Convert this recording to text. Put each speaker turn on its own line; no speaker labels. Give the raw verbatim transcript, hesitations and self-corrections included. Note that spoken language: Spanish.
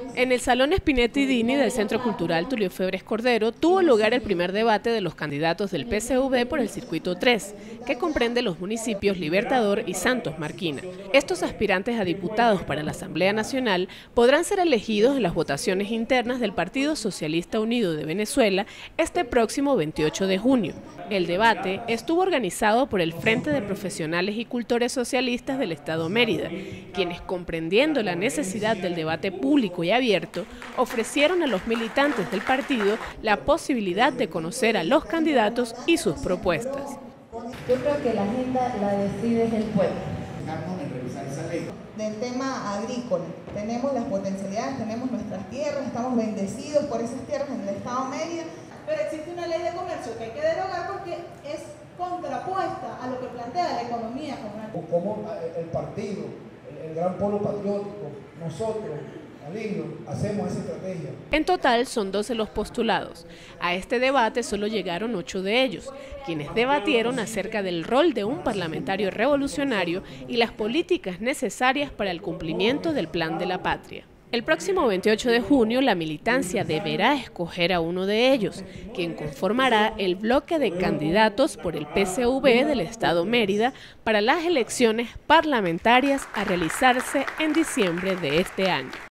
En el Salón Spinetti Dini del Centro Cultural Tulio Febres Cordero tuvo lugar el primer debate de los candidatos del P S U V por el Circuito tres, que comprende los municipios Libertador y Santos Marquina. Estos aspirantes a diputados para la Asamblea Nacional podrán ser elegidos en las votaciones internas del Partido Socialista Unido de Venezuela este próximo veintiocho de junio. El debate estuvo organizado por el Frente de Profesionales y Cultores Socialistas del Estado Mérida, quienes, comprendiendo la necesidad del debate público y abierto, ofrecieron a los militantes del partido la posibilidad de conocer a los candidatos y sus propuestas.
Yo creo que la agenda la decide el pueblo.
Del tema agrícola, tenemos las potencialidades, tenemos nuestras tierras, estamos bendecidos por esas tierras en el Estado Mérida,
pero existe una ley de comercio que hay que derogar porque es contrapuesta a lo que plantea la economía comunal.
Como el partido, el gran polo patriótico, nosotros, Alivio, hacemos esa estrategia.
En total son doce los postulados. A este debate solo llegaron ocho de ellos, quienes debatieron acerca del rol de un parlamentario revolucionario y las políticas necesarias para el cumplimiento del Plan de la Patria. El próximo veintiocho de junio la militancia deberá escoger a uno de ellos, quien conformará el bloque de candidatos por el P S U V del Estado Mérida para las elecciones parlamentarias a realizarse en diciembre de este año.